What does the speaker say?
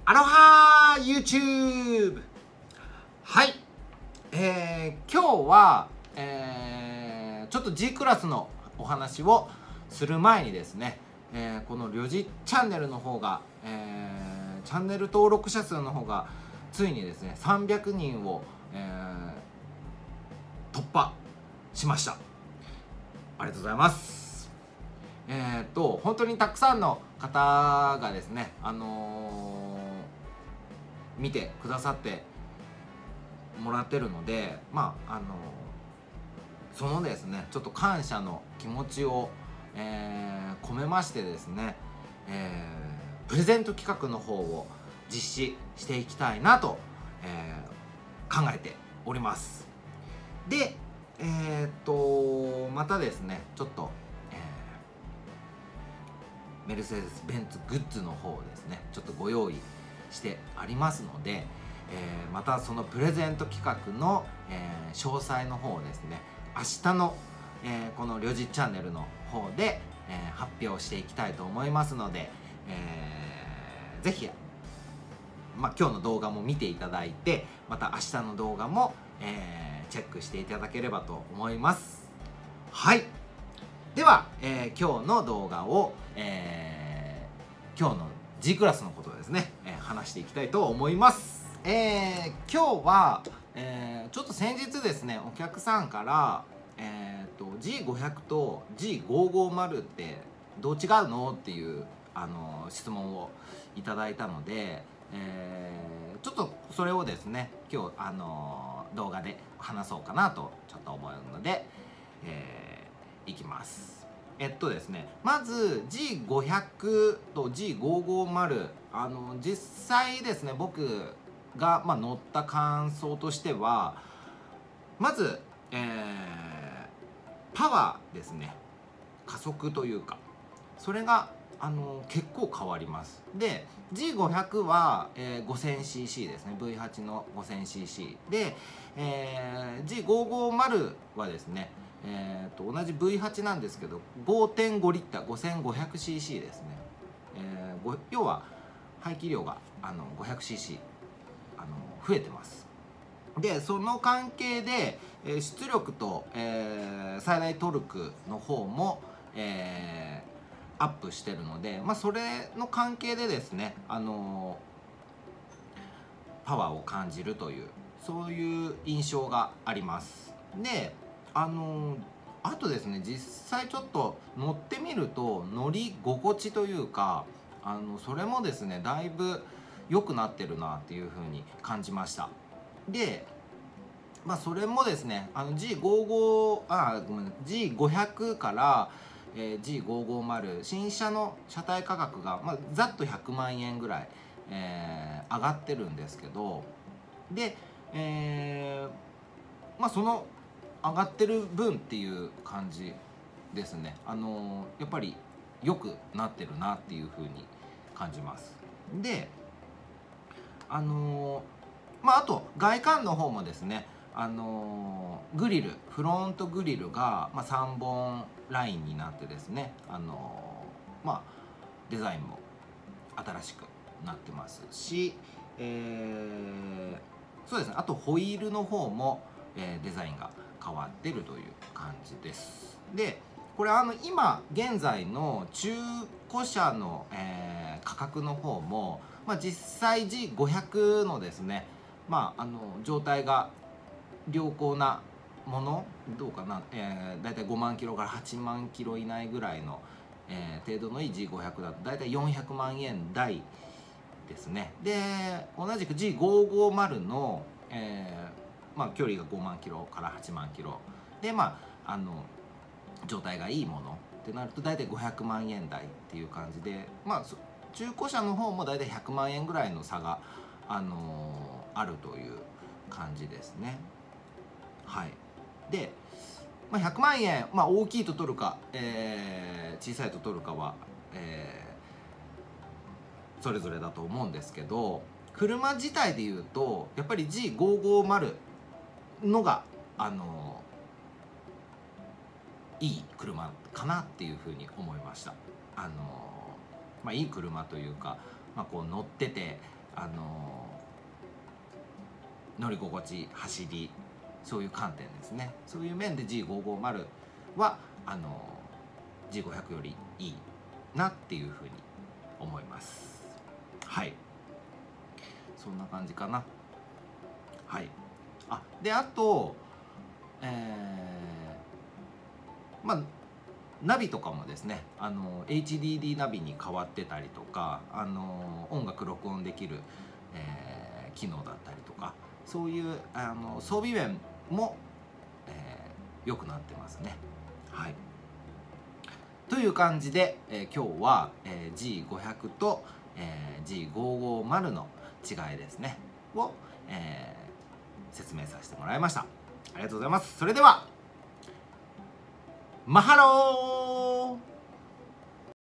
アロハー YouTube。 はい、今日は、ちょっと G クラスのお話をする前にですね、このりょじチャンネルの方が、チャンネル登録者数の方がついにですね300人を、突破しました。ありがとうございます。本当にたくさんの方がですね、見てくださってもらってるので、そのですねちょっと感謝の気持ちを、込めましてですね、プレゼント企画の方を実施していきたいなと、考えております。で、またですねちょっと、メルセデス・ベンツグッズの方をですねちょっとご用意してありますので、またそのプレゼント企画の、詳細の方をですね明日の、このりょじチャンネルの方で、発表していきたいと思いますので、ぜひ、今日の動画も見ていただいて、また明日の動画も、チェックしていただければと思います。はい、では、今日の動画を、今日の G クラスのことをですね、話していきたいと思います。今日は、ちょっと先日ですねお客さんから、G500 と G550 ってどう違うのっていう質問をいただいたので、ちょっとそれをですね今日動画で話そうかなとちょっと思うので、いきます。ですね、まず G500 と G550、実際ですね僕が、乗った感想としては、まず、パワーですね、加速というかそれが結構変わります。で G500 は、5000cc ですね、 V8 の 5000cc で、G550 はですね同じ V8 なんですけど 5.5 リッター 5500cc ですね、要は排気量が500cc 増えてます。でその関係で、出力と、最大トルクの方も、アップしてるので、それの関係でですねパワーを感じるというそういう印象があります。であとですね実際ちょっと乗ってみると乗り心地というかそれもですねだいぶ良くなってるなっていう風に感じました。でそれもですねG500 から、G550 新車の車体価格が、ざっと100万円ぐらい、上がってるんですけど、で、その上がってる分っていう感じですね。やっぱり良くなってるなっていう風に感じます。であと外観の方もですねグリルフロントグリルが、3本ラインになってですねデザインも新しくなってますし、そうですね、あとホイールの方も、デザインが変わってるという感じです。でこれ今現在の中古車の、価格の方も、実際 G500 のですね状態が良好なものどうかな、だいたい5万キロから8万キロ以内ぐらいの、程度のいい G500 だとだいたい400万円台ですね。で同じく G550 の、距離が5万キロから8万キロで状態がいいものってなるとだいたい500万円台っていう感じで、中古車の方もだいたい100万円ぐらいの差が、あるという感じですね。はい、で、100万円、大きいと取るか、小さいと取るかは、それぞれだと思うんですけど、車自体でいうとやっぱり G550 のがいい車かなっていうふうに思いました。いい車というか、こう乗ってて乗り心地、走り、そういう観点ですね。そういう面で G550 はG500 よりいいなっていうふうに思います。はい、そんな感じかな。はい。あとまあナビとかもですね、HDD ナビに変わってたりとか、音楽録音できる、機能だったりとか、そういう装備面も良くなってますね。はい。という感じで、今日は、G500 と、G550 の違いですねを、説明させてもらいました。ありがとうございます。それではマハロー。